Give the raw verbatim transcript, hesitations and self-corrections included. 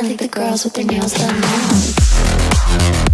I think the girls with their nails done now.